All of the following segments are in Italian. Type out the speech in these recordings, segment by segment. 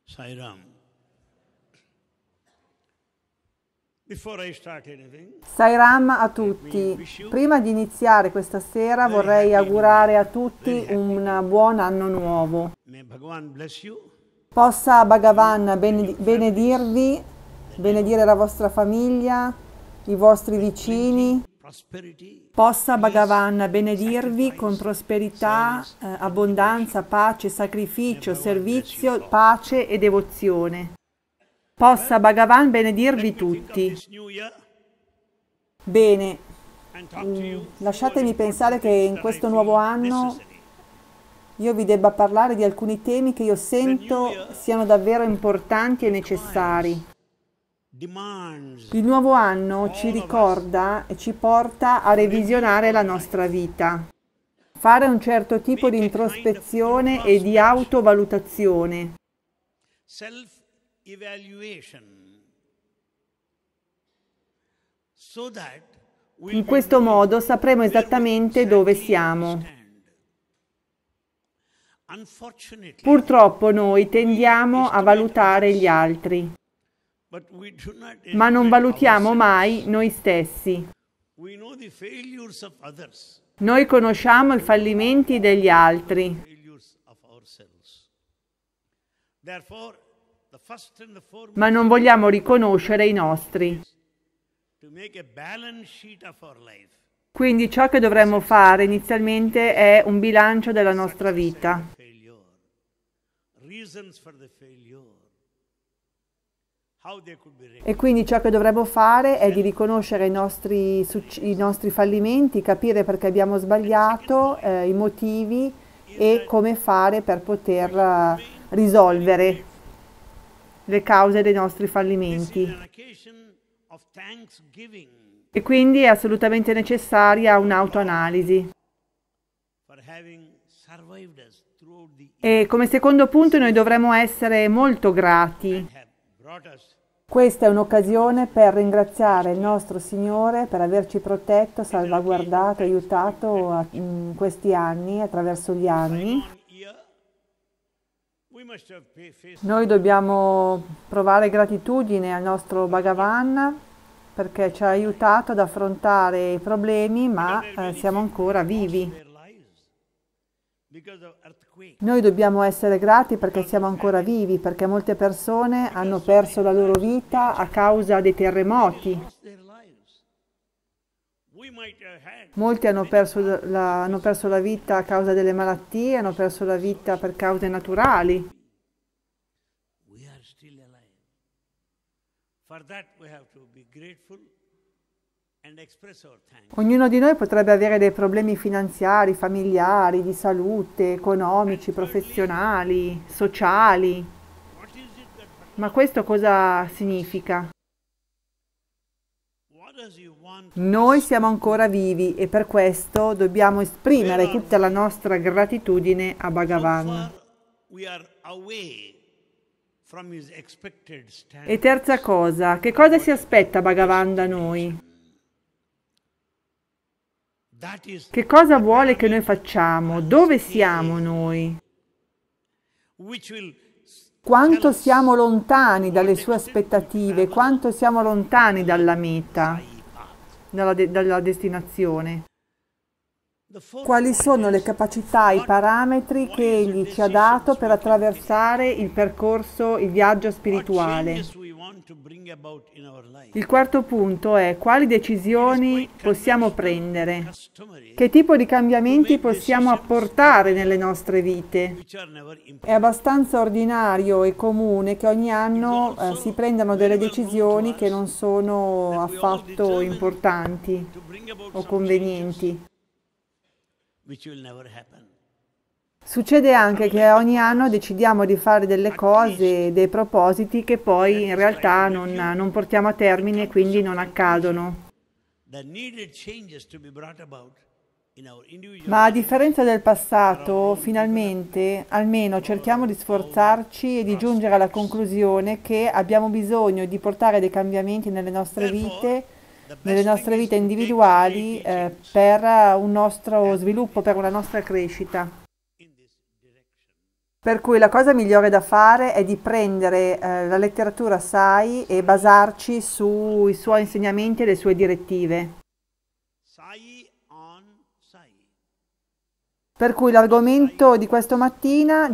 Sai Ram. Before I start anything, Sai Ram a tutti. Prima di iniziare questa sera vorrei augurare a tutti un buon anno nuovo. may Bhagavan bless you, Possa Bhagavan benedirvi, benedire la vostra famiglia, i vostri vicini. prosperity, Possa Bhagavan benedirvi con prosperità, abbondanza, pace, sacrificio, servizio, pace e devozione. Possa Bhagavan benedirvi tutti. this new year Bene, and talk to you. lasciatemi pensare che in questo nuovo anno io vi debba parlare di alcuni temi che io sento siano davvero importanti e necessari. Demands Il nuovo anno ci ricorda e ci porta a revisionare la nostra vita, fare un certo tipo di introspezione e di autovalutazione, self-evaluation, so that we in questo modo sapremo esattamente dove siamo. stand. Unfortunately, Purtroppo noi tendiamo a valutare gli altri, but we do not ma non evaluate valutiamo ourselves. mai noi stessi. We know the failures of others, Noi conosciamo i fallimenti degli altri, failures of ourselves. Therefore, the first and the foremost, ma non vogliamo riconoscere i nostri. to make a balance sheet of our life. Quindi ciò che dovremmo fare inizialmente è un bilancio della nostra vita. Failure, reasons for the failure, how they could be E quindi ciò che dovremmo fare è di riconoscere i nostri fallimenti, capire perché abbiamo sbagliato, i motivi e come fare per poter risolvere le cause dei nostri fallimenti. an occasion of thanksgiving E quindi è assolutamente necessaria un'autoanalisi. for having survived us throughout the E come secondo punto noi dovremmo essere molto grati. have brought us Questa è un'occasione per ringraziare il nostro Signore per averci protetto, salvaguardato, aiutato in questi anni, attraverso gli anni. on year. We must have faced Noi dobbiamo provare gratitudine al nostro Bhagavan perché ci ha aiutato ad affrontare i problemi, ma siamo ancora vivi. their lives because of earthquake. Noi dobbiamo essere grati perché siamo ancora vivi, perché molte persone hanno perso la loro vita a causa dei terremoti. Lost their lives. We might have had Molti hanno perso la vita a causa delle malattie, hanno perso la vita per cause naturali. we are still alive. For that we have to be grateful and express our thanks. Ognuno di noi potrebbe avere dei problemi finanziari, familiari, di salute, economici, professionali, sociali. What is it that Ma questo cosa significa? what does he want? Noi siamo ancora vivi e per questo dobbiamo esprimere tutta la nostra gratitudine a Bhagavan. Far we are away from his expected standard. E terza cosa, che cosa si aspetta Bhagavan da noi? That is Che cosa vuole che noi facciamo? Dove siamo noi? which will Quanto siamo lontani dalle sue aspettative, quanto siamo lontani dalla meta, dalla destinazione. the four Quali sono le capacità, i parametri che Egli ci ha dato per attraversare il percorso, il viaggio spirituale. changes we want to bring about in our life. Il quarto punto è quali decisioni possiamo prendere, Customary, che tipo di cambiamenti possiamo apportare nelle nostre vite. which are never important. È abbastanza ordinario e comune che ogni anno si prendano delle decisioni che non sono affatto importanti To bring about o some convenienti. which will never happen. Succede anche che ogni anno decidiamo di fare delle cose, dei propositi che poi in realtà non portiamo a termine e quindi non accadono. The needed changes to be brought about in our individual Ma a differenza del passato, finalmente, almeno cerchiamo di sforzarci e di giungere alla conclusione che abbiamo bisogno di portare dei cambiamenti nelle nostre vite individuali per un nostro sviluppo, per una nostra crescita. in this direction. Per cui la cosa migliore da fare è di prendere la letteratura Sai e basarci sui suoi insegnamenti e le sue direttive. Sai on Sai. Per cui l'argomento di questa mattina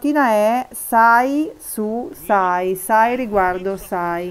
è Sai su Sai, Sai riguardo Sai.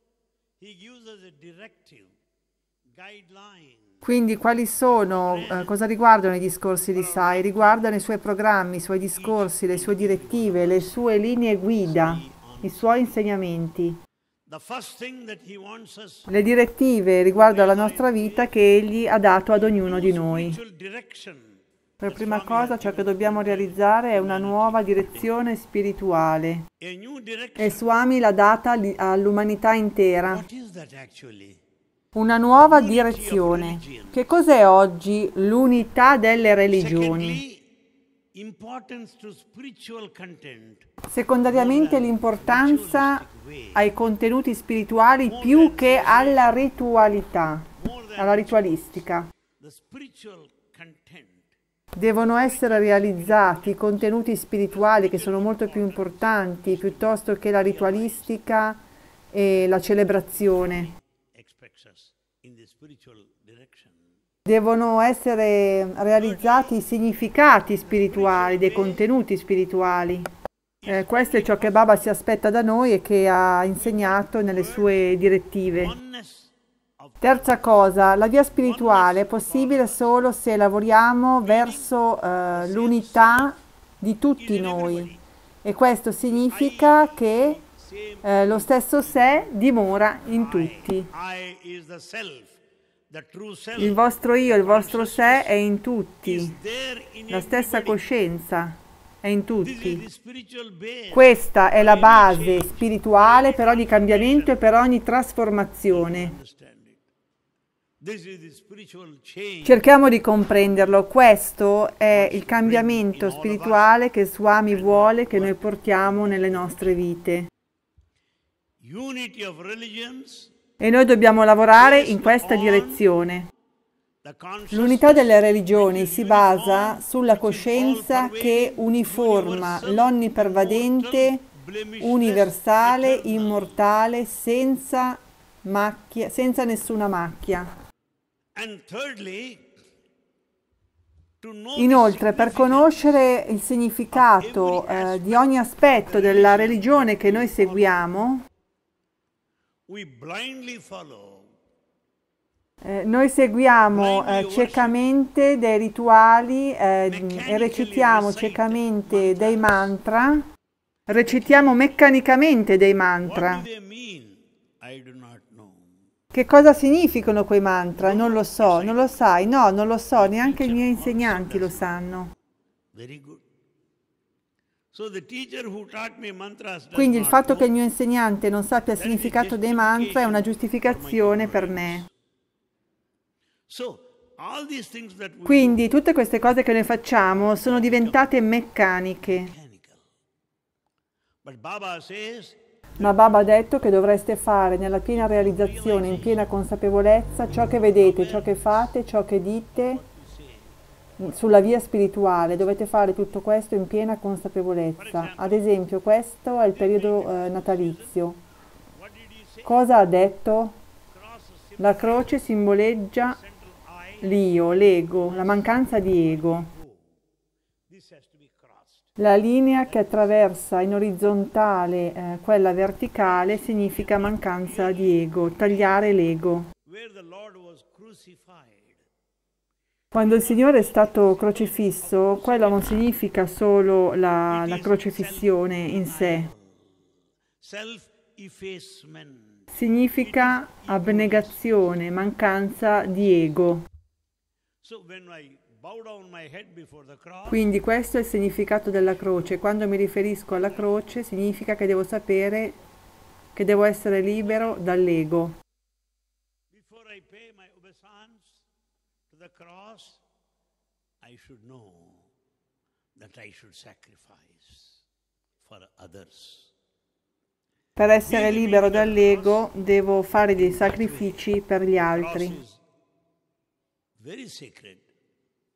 He gives us a directive, guideline. Quindi quali sono, cosa riguardano i discorsi di Sai? Riguardano i suoi programmi, i suoi discorsi, le sue direttive, le sue linee guida, i suoi insegnamenti. The first thing that he wants us Le direttive riguardo alla nostra vita che Egli ha dato ad ognuno di noi. spiritual direction. Per prima cosa ciò che dobbiamo realizzare è una nuova direzione spirituale A new direction. e Swami l'ha data all'umanità intera. What is that actually? Una nuova direzione. Che cos'è oggi l'unità delle religioni? Secondly, importance to spiritual content. Secondariamente l'importanza ai contenuti spirituali più che alla ritualità, alla ritualistica. The spiritual content. Devono essere realizzati i contenuti spirituali che sono molto più importanti piuttosto che la ritualistica e la celebrazione. Expects us in the spiritual direction. Devono essere realizzati i significati spirituali, dei contenuti spirituali. Questo è ciò che Baba si aspetta da noi e che ha insegnato nelle sue direttive. Oneness of Terza cosa, la via spirituale è possibile solo se lavoriamo verso l'unità di tutti noi. E questo significa che lo stesso sé dimora in tutti. I is the self, the true self. Il vostro io, il vostro sé è in tutti. Is there in La stessa everybody. coscienza è in This is tutti. the spiritual base. Questa è la base spirituale per ogni cambiamento e per ogni trasformazione. Understand it. This is the spiritual change. Cerchiamo di comprenderlo. Questo è il cambiamento spirituale che Swami vuole che noi portiamo nelle nostre vite. Unity of religions, E noi dobbiamo lavorare in questa direzione. the conscious L'unità delle religioni si basa sulla coscienza che uniforma l'onnipervadente, universale, immortale, senza macchia, senza nessuna macchia. and thirdly, to know the Inoltre, per conoscere il significato di ogni aspetto della religione che noi seguiamo, we blindly follow. noi seguiamo ciecamente dei rituali e recitiamo ciecamente dei mantra, recitiamo meccanicamente dei What mantra. do they mean? I do not know. Che cosa significano quei mantra? Non lo so, non lo sai? No, non lo so, neanche i miei insegnanti lo sanno. Very good. So the teacher who taught me mantras does Quindi il not fatto know. che il mio insegnante non sappia il significato dei mantra è una giustificazione per me. So all these things that we Quindi tutte queste cose che noi facciamo sono diventate meccaniche. mechanical. But Baba says, Ma Baba ha detto che dovreste fare nella piena realizzazione, in piena consapevolezza, ciò che vedete, ciò che fate, ciò che dite sulla via spirituale. Dovete fare tutto questo in piena consapevolezza. Ad esempio, questo è il periodo natalizio. what did he say? Cosa ha detto? Cross a La croce simboleggia central eye. l'io, l'ego, la mancanza di ego. This has to be crossed. La linea che attraversa in orizzontale quella verticale significa mancanza di ego, tagliare l'ego. Where the Lord was crucified. Quando il Signore è stato crocifisso, quello non significa solo la crocifissione in sé, Self-effacement. significa abnegazione, mancanza di ego. So when I bow down my head before the cross, Quindi questo è il significato della croce. Quando mi riferisco alla croce significa che devo sapere che devo essere libero dall'ego. before I pay my obeisance to the cross, I should know that I should sacrifice for others. Per essere libero dall'ego devo fare dei sacrifici per gli Cross altri. is very sacred.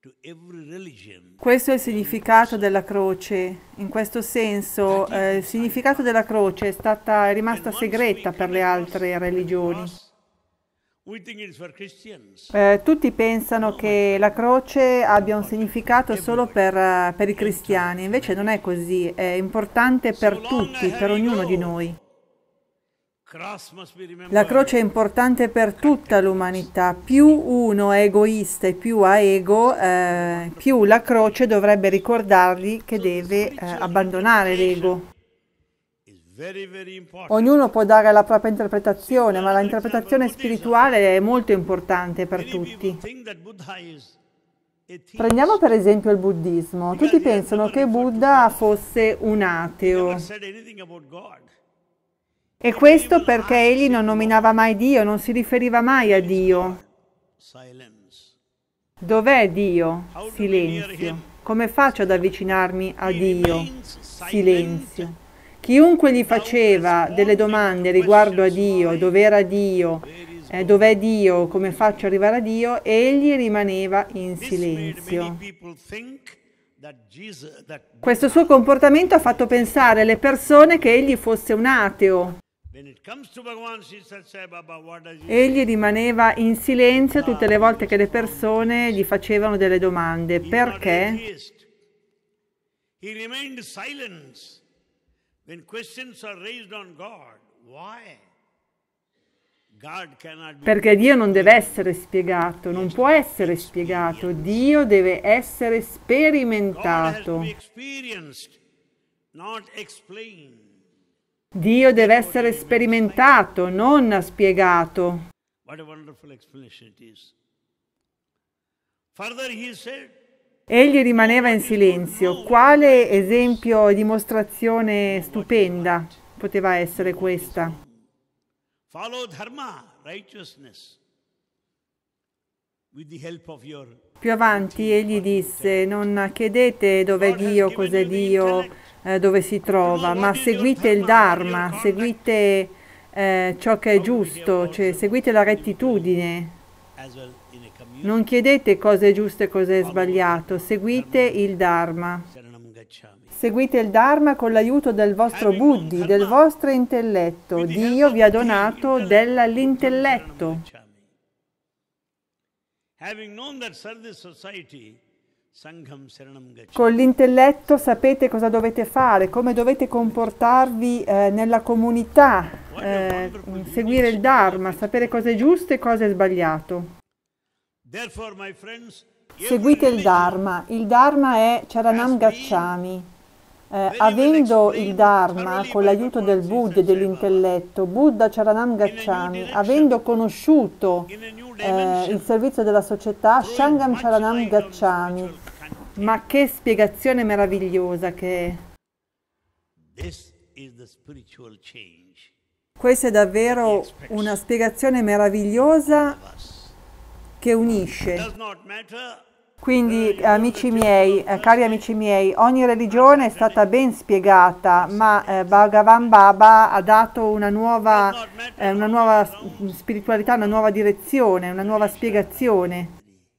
to every religion. Questo è il significato della croce. In questo senso, il significato della croce è rimasta segreta per le altre religioni. We think it's for Christians. Tutti pensano che la croce abbia un significato solo per i cristiani, invece non è così, è importante per tutti, per ognuno di noi. Cross must be La remembered. croce è importante per tutta l'umanità. Più uno è egoista e più ha ego, più la croce dovrebbe ricordargli che deve abbandonare l'ego. Is very, very important. Ognuno può dare la propria interpretazione, ma l'interpretazione spirituale è molto importante per Many tutti. people think that Buddha is atheist. Prendiamo per esempio il buddismo. Tutti pensano che Buddha fosse un ateo. Never said anything about God. E questo perché egli non nominava mai Dio, non si riferiva mai a Dio. Silence. Dov'è Dio? Silenzio. Come faccio ad avvicinarmi a Dio? Silenzio. Chiunque gli faceva delle domande riguardo a Dio, dov'era Dio, dov'è Dio, come faccio ad arrivare a Dio, egli rimaneva in This made many silenzio. people think that Questo suo comportamento ha fatto pensare alle persone che egli fosse un ateo. when it comes to Bhagavan Sri Sat Sai Baba, what does he Egli rimaneva in silenzio tutte le volte che le persone gli facevano delle domande. He is not Perché? atheist. He remained silent when questions are raised on God. Why? God cannot be. Perché Dio non deve essere spiegato, non può essere spiegato. Dio deve essere God has to sperimentato. be experienced, not explained. Dio deve essere sperimentato, non spiegato. What a wonderful explanation it is. Further, he said, Egli rimaneva in silenzio. Quale esempio e dimostrazione stupenda poteva essere questa? follow dharma, righteousness, with the help of your. Più avanti egli disse, non chiedete dov'è Dio, cos'è Dio, dove si trova, ma seguite il Dharma, seguite ciò che è giusto, cioè seguite la rettitudine. As well in a community. Non chiedete cosa è giusto e cosa è sbagliato, seguite il Dharma. Saranam gacchami. Seguite il Dharma con l'aiuto del vostro buddhi, del vostro intelletto. Dio vi ha donato dell'intelletto. Having known that service society, Sangham Saranam gacchami. Con l'intelletto sapete cosa dovete fare, come dovete comportarvi nella comunità, seguire il Dharma, sapere cosa è giusto e cosa è sbagliato. Therefore, my friends, Seguite il Dharma. Il Dharma è Charanam Gacchami. Avendo il Dharma con l'aiuto del Buddha e dell'intelletto, Buddha Charanam Gacchami, avendo conosciuto in a new il dimension, servizio della società, Shangam Charanam Gacchami. Ma che spiegazione meravigliosa che è! this is the spiritual change Questa è davvero una spiegazione meravigliosa of us. che unisce. Does not matter. Quindi, amici miei, cari amici miei, ogni religione è stata ben spiegata, ma Bhagavan Baba ha dato una nuova spiritualità, una nuova direzione, una nuova spiegazione.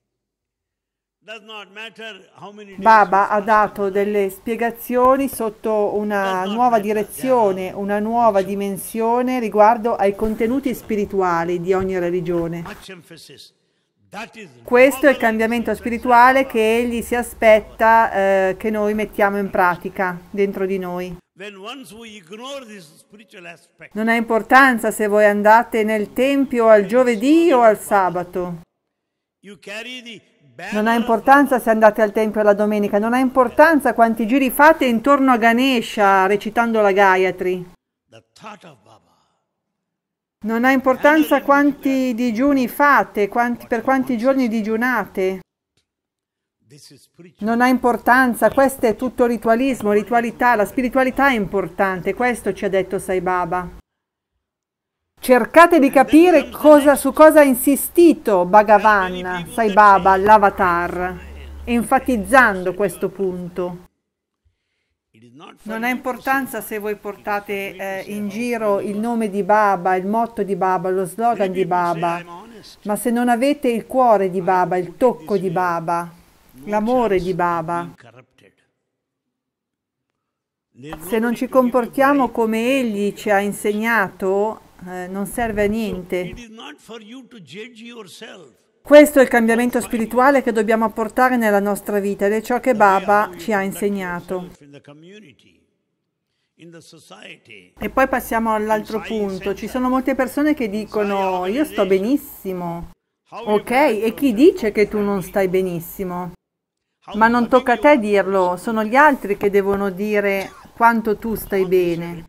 Does not matter how many days Baba ha dato delle spiegazioni sotto una nuova direzione, una nuova dimensione riguardo ai contenuti spirituali di ogni religione. much emphasis. That is Questo è il cambiamento spirituale che egli si aspetta che noi mettiamo in pratica dentro di noi. when once we ignore this spiritual aspect, Non ha importanza se voi andate nel tempio al giovedì o al sabato. you carry the Non ha banner of importanza se andate al tempio la domenica. Non ha importanza quanti giri fate intorno a Ganesha recitando la Gayatri. the thought of Baba. Non ha importanza quanti digiuni fate, per quanti giorni digiunate. This is spiritual. Non ha importanza, questo è tutto ritualismo, ritualità. La spiritualità è importante, questo ci ha detto Sai Baba. Cercate di capire su cosa ha insistito Bhagavan, Sai Baba, l'avatar, enfatizzando questo punto. It is not for Non ha importanza se voi portate in giro il nome di Baba, il motto di Baba, lo slogan di people say Baba, I'm honest. ma se non avete il cuore di Baba, il tocco di Baba, l'amore di Baba. Se non ci comportiamo come Egli ci ha insegnato, non serve a niente. Questo è il cambiamento spirituale che dobbiamo apportare nella nostra vita ed è ciò che Baba ci ha insegnato. E poi passiamo all'altro punto. Ci sono molte persone che dicono: io sto benissimo. Ok, e chi dice che tu non stai benissimo? Ma non tocca a te dirlo, sono gli altri che devono dire quanto tu stai bene.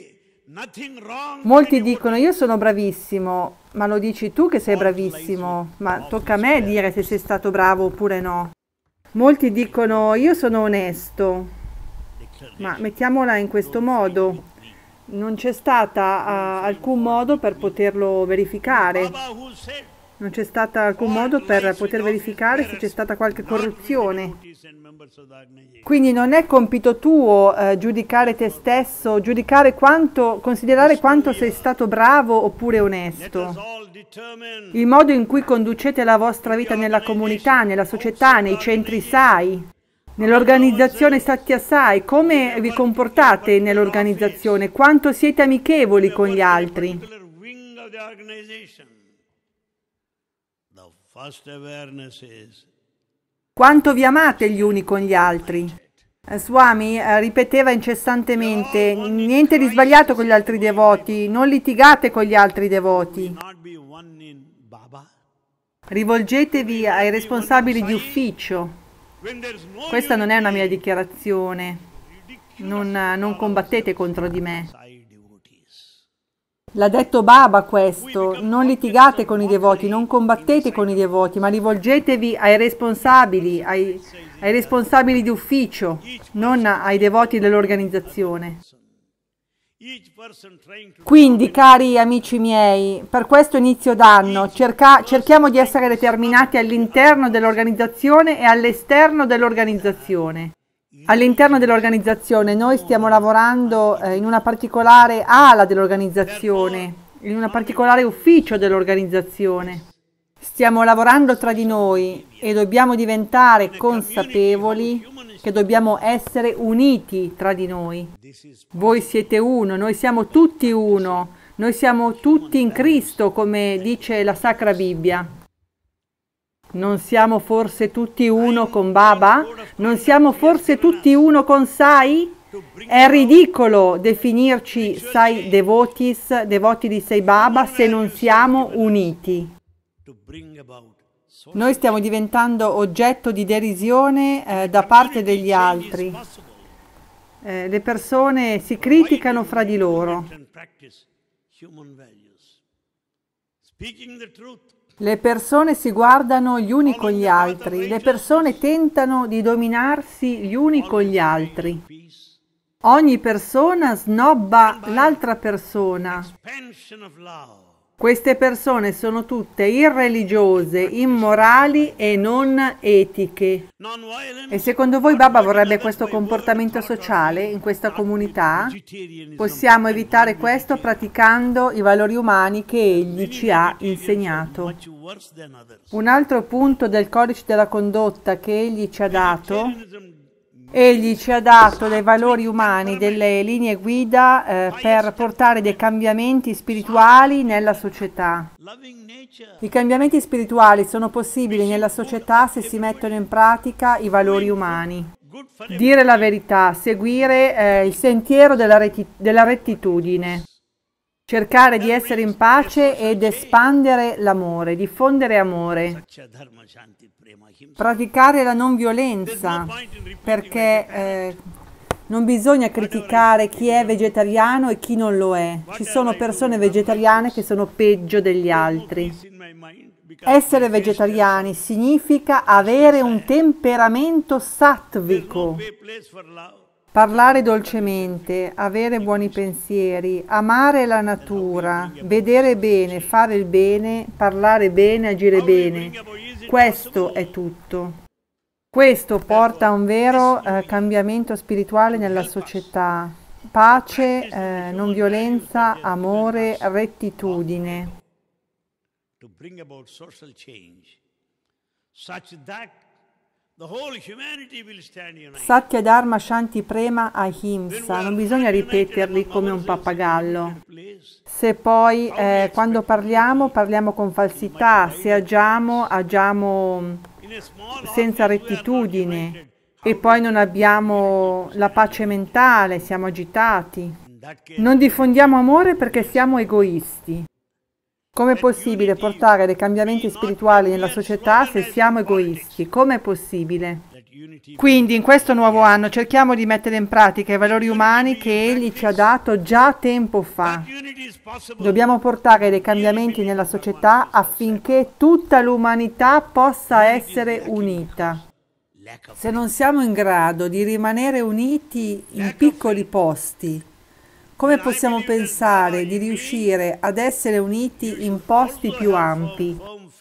Molti dicono: io sono bravissimo, ma lo dici tu che sei bravissimo, ma tocca a me dire se sei stato bravo oppure no. Molti dicono: io sono onesto, ma mettiamola in questo modo. Non c'è stata alcun modo per poterlo verificare. Non c'è stato alcun modo per poter verificare se c'è stata qualche corruzione. Quindi non è compito tuo giudicare te stesso, considerare quanto sei stato bravo oppure onesto. Il modo in cui conducete la vostra vita nella comunità, nella società, nei centri SAI, nell'organizzazione Satya Sai, come vi comportate nell'organizzazione, quanto siete amichevoli con gli altri. Quanto vi amate gli uni con gli altri? Swami ripeteva incessantemente: niente di sbagliato con gli altri devoti, non litigate con gli altri devoti. Rivolgetevi ai responsabili di ufficio. Questa non è una mia dichiarazione. Non combattete contro di me. L'ha detto Baba questo: non litigate con i devoti, non combattete con i devoti, ma rivolgetevi ai responsabili di ufficio, non ai devoti dell'organizzazione. Quindi, cari amici miei, per questo inizio d'anno cerchiamo di essere determinati all'interno dell'organizzazione e all'esterno dell'organizzazione. All'interno dell'organizzazione noi stiamo lavorando in una particolare ala dell'organizzazione, in un particolare ufficio dell'organizzazione. Stiamo lavorando tra di noi e dobbiamo diventare consapevoli che dobbiamo essere uniti tra di noi. Voi siete uno, noi siamo tutti uno, noi siamo tutti in Cristo, come dice la Sacra Bibbia. Non siamo forse tutti uno con Baba? Non siamo forse tutti uno con Sai? È ridicolo definirci Sai devotis, devoti di Sai Baba, se non siamo uniti. Noi stiamo diventando oggetto di derisione da parte degli altri. Le persone si criticano fra di loro. Le persone si guardano gli uni con gli altri, le persone tentano di dominarsi gli uni con gli altri. Ogni persona snobba l'altra persona. Queste persone sono tutte irreligiose, immorali e non etiche. E secondo voi Baba vorrebbe questo comportamento sociale in questa comunità? Possiamo evitare questo praticando i valori umani che Egli ci ha insegnato. Un altro punto del codice della condotta che Egli ci ha dato dei valori umani, delle linee guida per portare dei cambiamenti spirituali nella società. I cambiamenti spirituali sono possibili nella società se si mettono in pratica i valori umani. Dire la verità, seguire il sentiero della rettitudine. Cercare di essere in pace ed espandere l'amore, diffondere amore. Praticare la non violenza, perché non bisogna criticare chi è vegetariano e chi non lo è. Ci sono persone vegetariane che sono peggio degli altri. Essere vegetariani significa avere un temperamento sattvico. Parlare dolcemente, avere buoni pensieri, amare la natura, vedere bene, fare il bene, parlare bene, agire bene. Questo è tutto. Questo porta a un vero cambiamento spirituale nella società. Pace, non violenza, amore, rettitudine. the whole humanity will stand united. Satya Dharma Shanti Prema Ahimsa, non bisogna ripeterli come un pappagallo. Se poi quando parliamo con falsità, se agiamo senza rettitudine e poi non abbiamo la pace mentale, siamo agitati. Non diffondiamo amore perché siamo egoisti. Com'è possibile portare dei cambiamenti spirituali nella società se siamo egoisti? Com'è possibile? Quindi in questo nuovo anno cerchiamo di mettere in pratica i valori umani che Egli ci ha dato già tempo fa. Dobbiamo portare dei cambiamenti nella società affinché tutta l'umanità possa essere unita. Se non siamo in grado di rimanere uniti in piccoli posti, come possiamo pensare di riuscire ad essere uniti in posti più ampi?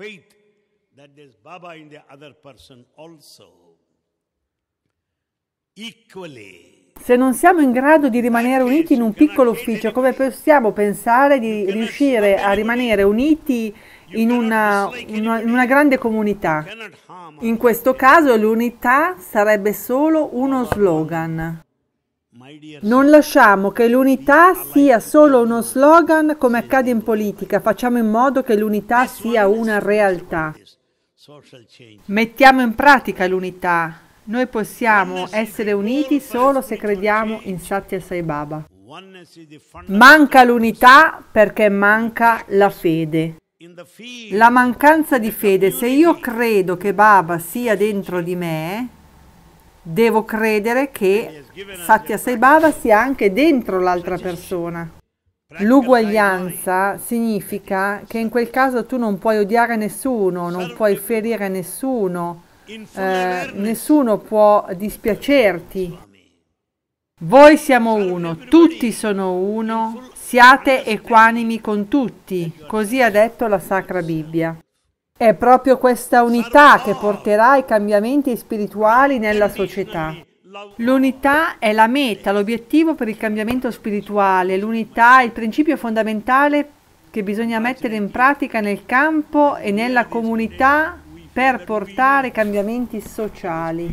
Se non siamo in grado di rimanere uniti in un piccolo ufficio, come possiamo pensare di riuscire a rimanere uniti in una grande comunità? In questo caso l'unità sarebbe solo uno slogan. Non lasciamo che l'unità sia solo uno slogan come accade in politica, facciamo in modo che l'unità sia una realtà. Mettiamo in pratica l'unità. Noi possiamo essere uniti solo se crediamo in Satya Sai Baba. Manca l'unità perché manca la fede. La mancanza di fede, se io credo che Baba sia dentro di me, devo credere che Satya Sai Baba sia anche dentro l'altra persona. L'uguaglianza significa che in quel caso tu non puoi odiare nessuno, non puoi ferire nessuno, nessuno può dispiacerti. Voi siamo uno, tutti sono uno, siate equanimi con tutti, così ha detto la Sacra Bibbia. È proprio questa unità che porterà i cambiamenti spirituali nella società. L'unità è la meta, l'obiettivo per il cambiamento spirituale. L'unità è il principio fondamentale che bisogna mettere in pratica nel campo e nella comunità per portare cambiamenti sociali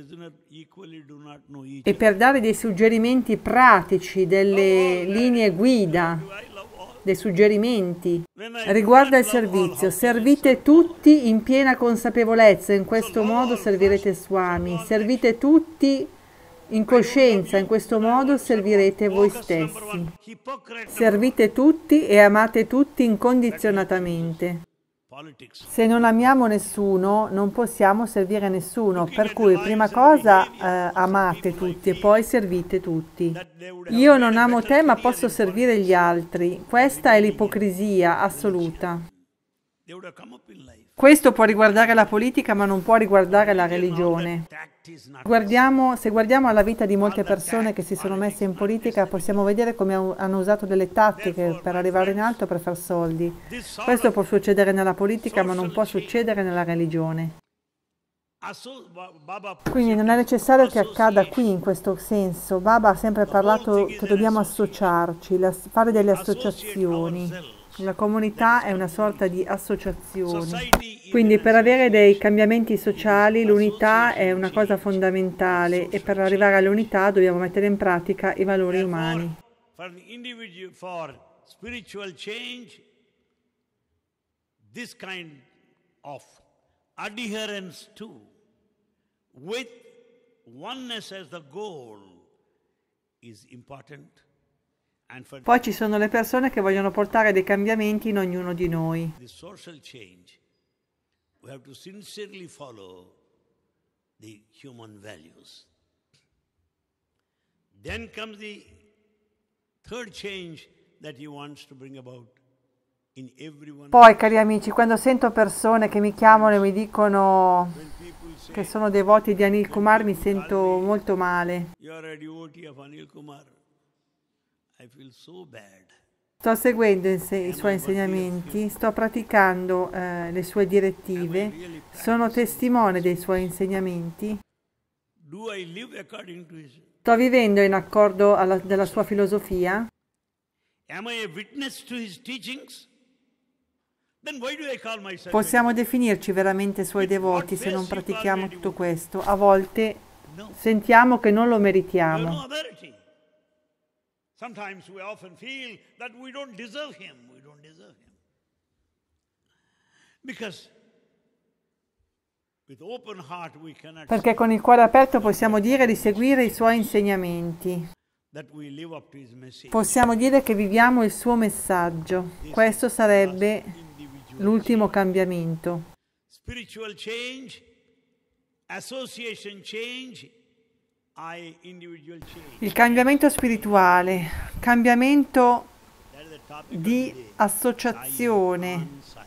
e per dare dei suggerimenti pratici, delle linee guida, dei suggerimenti. Riguarda il servizio, servite tutti in piena consapevolezza, in questo modo servirete Swami, servite tutti in coscienza, in questo modo servirete voi stessi. Servite tutti e amate tutti incondizionatamente. Se non amiamo nessuno, non possiamo servire nessuno, per cui prima cosa amate tutti e poi servite tutti. Io non amo te ma posso servire gli altri. Questa è l'ipocrisia assoluta. Questo può riguardare la politica ma non può riguardare la religione. Se guardiamo alla vita di molte persone che si sono messe in politica, possiamo vedere come hanno usato delle tattiche per arrivare in alto per far soldi. Questo può succedere nella politica ma non può succedere nella religione. Quindi non è necessario che accada qui in questo senso. Baba ha sempre parlato che dobbiamo associarci, fare delle associazioni. La comunità è una sorta di associazione. Quindi per avere dei cambiamenti sociali l'unità è una cosa fondamentale e per arrivare all'unità dobbiamo mettere in pratica i valori umani. For spiritual change, this kind of adherence to, with oneness as the goal, is important. Poi ci sono le persone che vogliono portare dei cambiamenti in ognuno di noi. The social change, we have to sincerely follow the human values. Then comes the third change that he wants to bring about in everyone. Poi, cari amici, quando sento persone che mi chiamano e mi dicono che sono devoti di Anil Kumar, mi sento molto male. You are a devotee of Anil Kumar. I feel so bad. Sto seguendo i suoi insegnamenti, sto praticando le sue direttive, sono testimone dei suoi insegnamenti. Do I live according to his? Sto vivendo in accordo della sua filosofia? Am I a witness to his teachings? Then why do I call myself Possiamo definirci veramente suoi devoti se non pratichiamo tutto questo? A volte No. sentiamo che non lo We have no meritiamo. authority. Sometimes we often feel that we don't deserve him. We don't deserve him. Because with open heart we cannot Perché con il cuore aperto possiamo dire di seguire i suoi insegnamenti. say that we live up to his message. Possiamo dire che viviamo il suo messaggio. Questo sarebbe l'ultimo cambiamento. Spiritual change, association change, individual change. Il cambiamento spirituale, cambiamento That is the topic of di today. associazione. Ansai.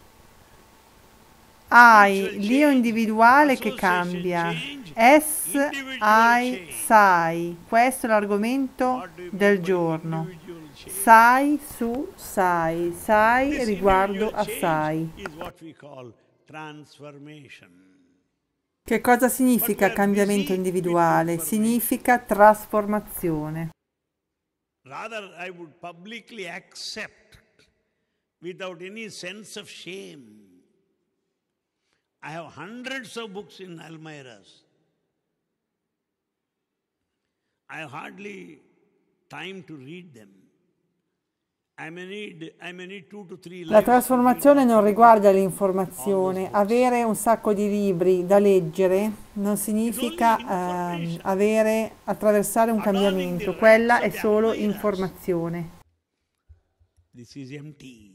Hai l'io individuale che cambia. Es, ai, sai. Questo è l'argomento What do you mean del by giorno. individual change? Sai su sai. Sai This riguardo individual a sai. change is what we call transformation. Che cosa significa cambiamento individuale? Significa trasformazione. Rather, I would publicly accept without any sense of shame. I have hundreds of books in Almirah's. I have hardly time to read them. I may need 2 to 3 La lives. trasformazione non riguarda l'informazione. Avere un sacco di libri da leggere non significa attraversare un cambiamento. Quella è solo informazione. This is empty.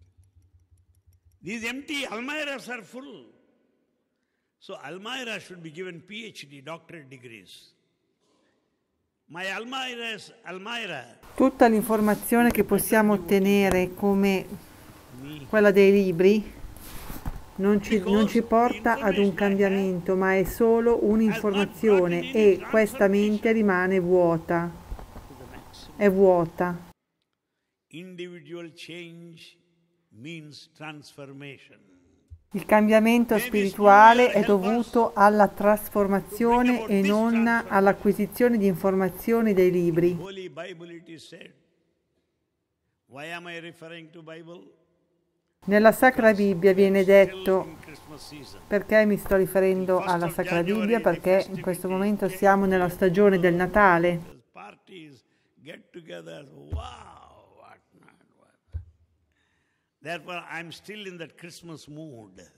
These empty Almirah's are full. So Almirah should be given PhD, doctorate degrees. My Almirah, Tutta l'informazione che possiamo ottenere come quella dei libri non ci porta ad un cambiamento, ma è solo un'informazione e questa mente rimane vuota, to the maximum. è vuota. Individual change means transformation. Il cambiamento spirituale è dovuto alla trasformazione e non all'acquisizione di informazioni dei libri. Holy Bible it is said. Why am I referring to Bible? Nella Sacra Bibbia viene detto, In Christmas season. perché mi sto riferendo alla Sacra Bibbia? Perché in questo momento siamo nella stagione del Natale. Those parties, get together, wow, what not, what. Therefore, I'm still in that Christmas mood.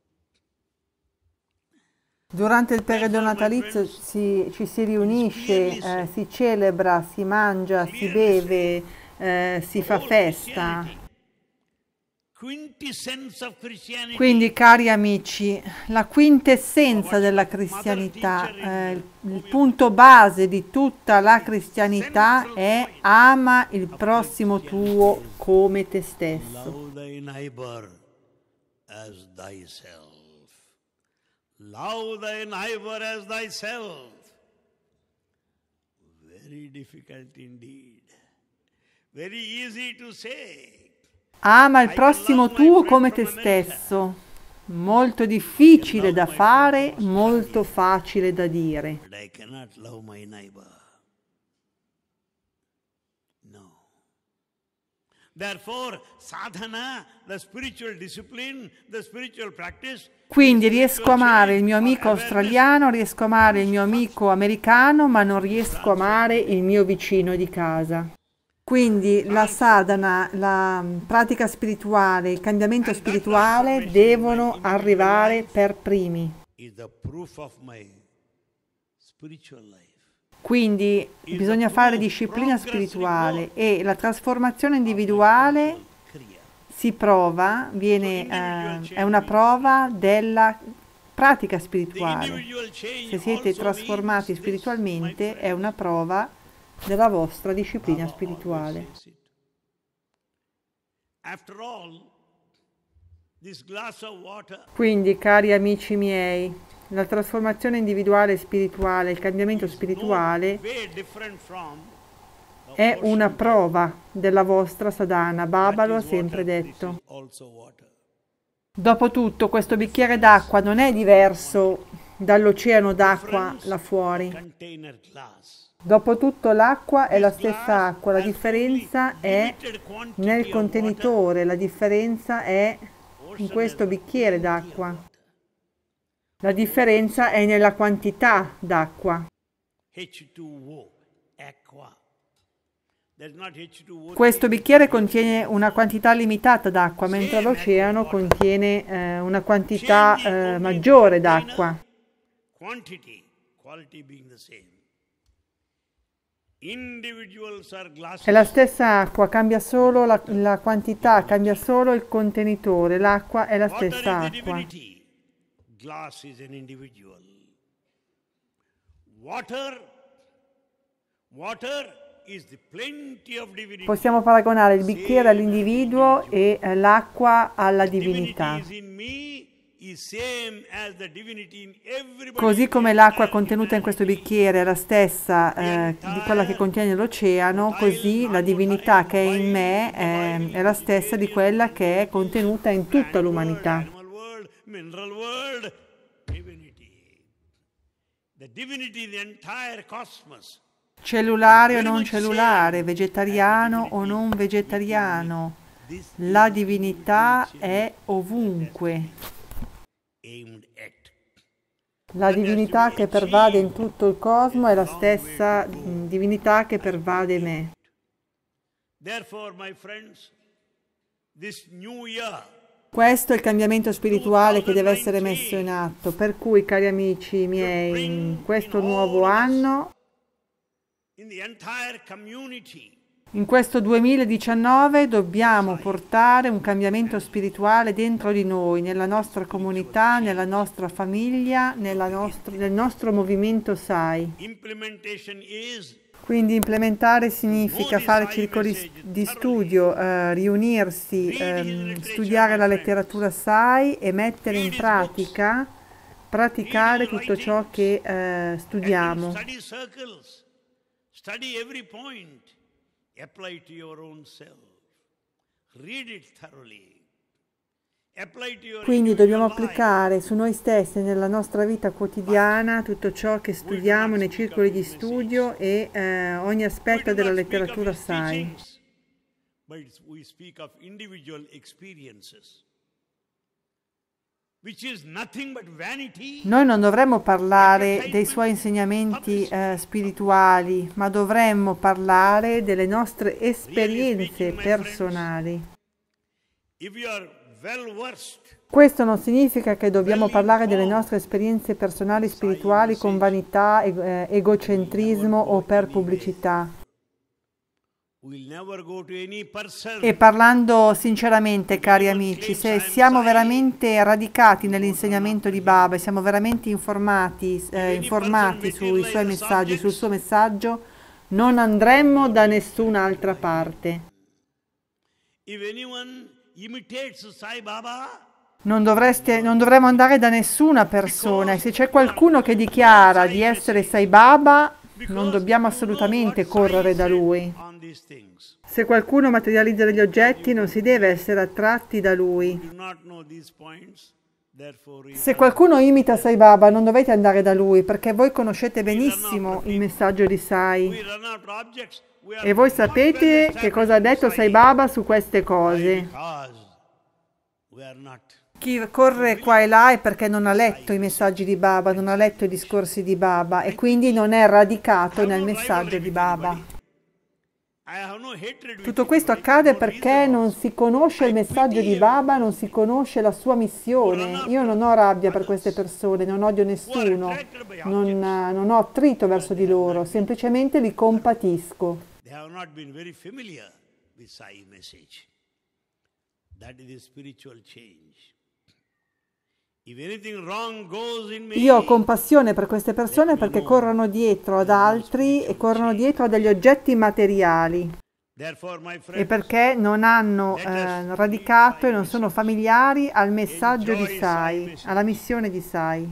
Durante il periodo natalizio ci si riunisce, si celebra, si mangia, si beve, si fa festa. Quintessence of Christianity. Quindi, cari amici, la quintessenza della cristianità, il punto base di tutta la cristianità è ama il prossimo tuo come te stesso. Love thy neighbor as thyself. Love thy neighbor as thyself. Very difficult indeed. Very easy to say. Ama il prossimo tuo come te stesso. Molto difficile da fare, molto facile da dire. But I cannot love my neighbor. No. Therefore, sadhana, the spiritual discipline, the spiritual practice. Quindi riesco a amare il mio amico australiano, riesco a amare il mio amico americano, ma non riesco a amare il mio vicino di casa. Quindi la sadhana, la pratica spirituale, il cambiamento spirituale devono arrivare per primi. Is the proof of my spiritual life. Quindi bisogna fare disciplina spirituale e la trasformazione individuale Kriya. si prova, è una prova della pratica The spirituale. individual change Se siete also trasformati means this, spiritualmente my è una prova della vostra disciplina spirituale. always says it. After all, this glass of water Quindi, cari amici miei, la trasformazione individuale e spirituale, il cambiamento spirituale way different from è una prova della vostra sadhana. Baba lo ha that is sempre water, this detto. is also water. Dopotutto, questo bicchiere d'acqua non è diverso dall'oceano d'acqua là fuori. container glass. Dopotutto l'acqua è la stessa acqua, la differenza è nel contenitore, la differenza è in questo bicchiere d'acqua. La differenza è nella quantità d'acqua. H2O, aqua. There's not H2O. Questo bicchiere contiene una quantità limitata d'acqua, mentre l'oceano contiene una quantità maggiore d'acqua. Quantity, quality being the same. Individuals are glass. È la stessa acqua, cambia solo la quantità, cambia solo il contenitore. L'acqua è la Water is stessa the acqua. divinity. Glass is an individual. Water is the plenty of divinity. Possiamo paragonare il bicchiere all'individuo e l'acqua alla divinità. Divinity is in me is same as the divinity in everybody. Così come l'acqua contenuta in questo bicchiere è la stessa di quella che contiene l'oceano, così la divinità che è in me è la stessa di quella che è contenuta in tutta l'umanità. Animal world, mineral world, divinity. The divinity, the entire cosmos. Cellulare o non cellulare, vegetariano o non vegetariano, la divinità è ovunque. Aimed at. La divinità che pervade in tutto il cosmo è la stessa divinità che pervade me. Therefore, my friends, this new year, Questo è il cambiamento spirituale che deve essere messo in atto, per cui, cari amici miei, in questo nuovo anno, in the entire community, in questo 2019, dobbiamo portare un cambiamento spirituale dentro di noi, nella nostra comunità, nella nostra famiglia, nel nostro movimento SAI. implementation is Quindi implementare significa fare circoli di studio, riunirsi, studiare la letteratura SAI e mettere in pratica, praticare tutto ciò che studiamo. study circles, study every point, apply it to your own self, read it thoroughly. Quindi dobbiamo applicare su noi stessi nella nostra vita quotidiana tutto ciò che studiamo nei circoli di studio e ogni aspetto della letteratura SAI. Noi non dovremmo parlare dei suoi insegnamenti spirituali, ma dovremmo parlare delle nostre esperienze personali. Questo non significa che dobbiamo parlare delle nostre esperienze personali spirituali con vanità, egocentrismo o per pubblicità. E parlando sinceramente, cari amici, se siamo veramente radicati nell'insegnamento di Baba, siamo veramente informati sui suoi messaggi, sul suo messaggio, non andremmo da nessun'altra parte. Non dovremmo andare da nessuna persona e se c'è qualcuno che dichiara di essere Sai Baba, non dobbiamo assolutamente correre da lui. Se qualcuno materializza degli oggetti, non si deve essere attratti da lui. Se qualcuno imita Sai Baba, non dovete andare da lui, perché voi conoscete benissimo il messaggio di Sai. E voi sapete che cosa ha detto Sai Baba su queste cose. Chi corre qua e là è perché non ha letto i messaggi di Baba, non ha letto i discorsi di Baba e quindi non è radicato nel messaggio di Baba. Tutto questo accade perché non si conosce il messaggio di Baba, non si conosce la sua missione. Io non ho rabbia per queste persone, non odio nessuno, non ho attrito verso di loro, semplicemente li compatisco. Io ho compassione per queste persone perché corrono dietro ad altri e corrono dietro a degli oggetti materiali e perché non hanno radicato e non sono familiari al messaggio di Sai, alla missione di Sai.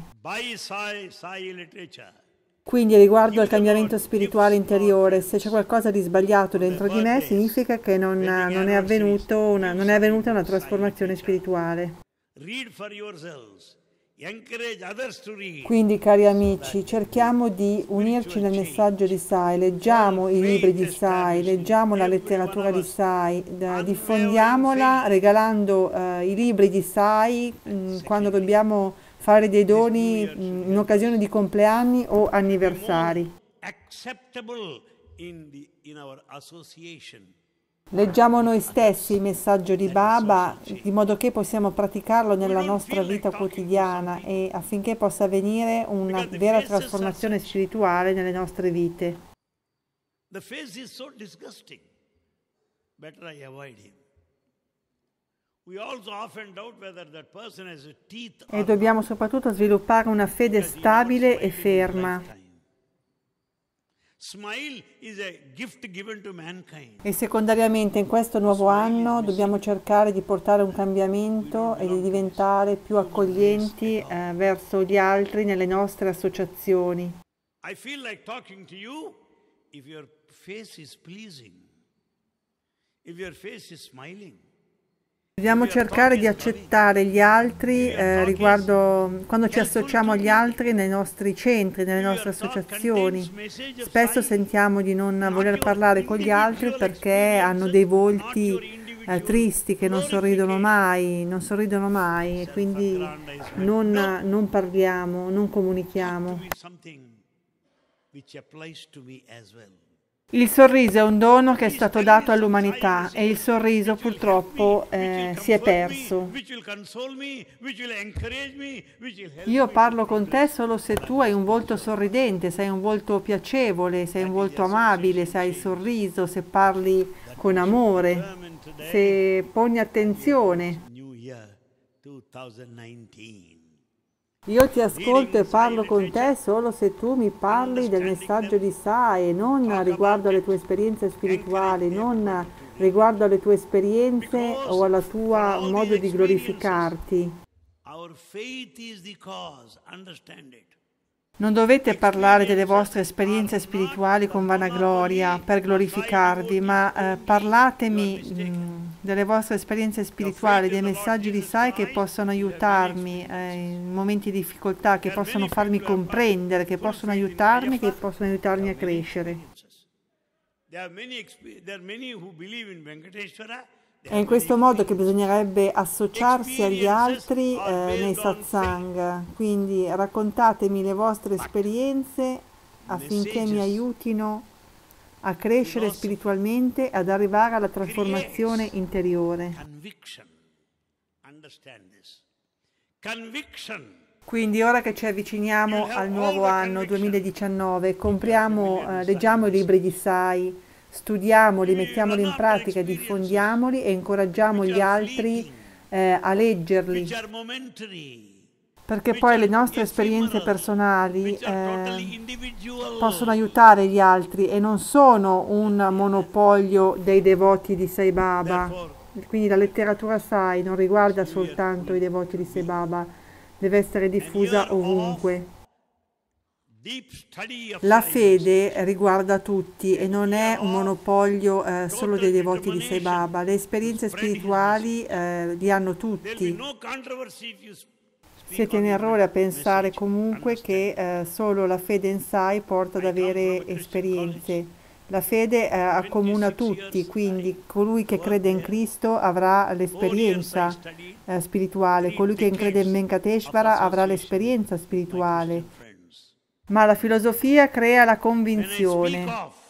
Quindi riguardo al cambiamento spirituale interiore, se c'è qualcosa di sbagliato dentro di me, significa che non è avvenuta una trasformazione spirituale. encourage others to read. Quindi, cari amici, cerchiamo di unirci nel messaggio di Sai, leggiamo i libri di Sai, leggiamo la letteratura di Sai, diffondiamola regalando i libri di Sai quando dobbiamo fare dei doni in occasione di compleanni o anniversari. Acceptable in our association. Leggiamo noi stessi il messaggio di Baba di modo che possiamo praticarlo nella nostra vita quotidiana e affinché possa avvenire una vera trasformazione spirituale nelle nostre vite. The face is so disgusting. Better I avoid him. We also often doubt whether that person has a teeth E dobbiamo soprattutto sviluppare una fede stabile e ferma. Smile is a gift given to mankind. E secondariamente in questo nuovo anno dobbiamo cercare di portare un cambiamento e di diventare più accoglienti verso gli altri nelle nostre associazioni. I feel like talking to you if your face is pleasing, if your face is smiling. Dobbiamo cercare di accettare gli altri riguardo quando ci associamo agli altri nei nostri centri, nelle nostre associazioni. Spesso sentiamo di non voler parlare con gli altri perché hanno dei volti tristi che non sorridono mai, e quindi non parliamo, non comunichiamo. Il sorriso è un dono che è stato dato all'umanità e il sorriso purtroppo si è perso. Io parlo con te solo se tu hai un volto sorridente, se hai un volto piacevole, se hai un volto amabile, se hai il sorriso, se parli con amore, se poni attenzione. Io ti ascolto e parlo con te solo se tu mi parli del messaggio di Sai, non riguardo alle tue esperienze spirituali, non riguardo alle tue esperienze o al tuo modo di glorificarti. Non dovete parlare delle vostre esperienze spirituali con vanagloria per glorificarvi, ma parlatemi delle vostre esperienze spirituali, dei messaggi di Sai che possono aiutarmi in momenti di difficoltà, che possono farmi comprendere, che possono aiutarmi a crescere. È in questo modo che bisognerebbe associarsi agli altri nei satsang, quindi raccontatemi le vostre esperienze affinché mi aiutino a crescere spiritualmente e ad arrivare alla trasformazione interiore. Quindi ora che ci avviciniamo al nuovo anno 2019, leggiamo i libri di Sai, studiamoli, mettiamoli in pratica, diffondiamoli e incoraggiamo gli altri a leggerli, perché poi le nostre esperienze personali possono aiutare gli altri e non sono un monopolio dei devoti di Sai Baba. Quindi la letteratura Sai non riguarda soltanto i devoti di Sai Baba, deve essere diffusa ovunque. La fede riguarda tutti e non è un monopolio solo dei devoti di Sai Baba. Le esperienze spirituali li hanno tutti. Siete in errore a pensare comunque che solo la fede in Sai porta ad avere esperienze. La fede accomuna tutti, quindi colui che crede in Cristo avrà l'esperienza spirituale, colui che crede in Venkateshvara avrà l'esperienza spirituale. Ma la filosofia crea la convinzione.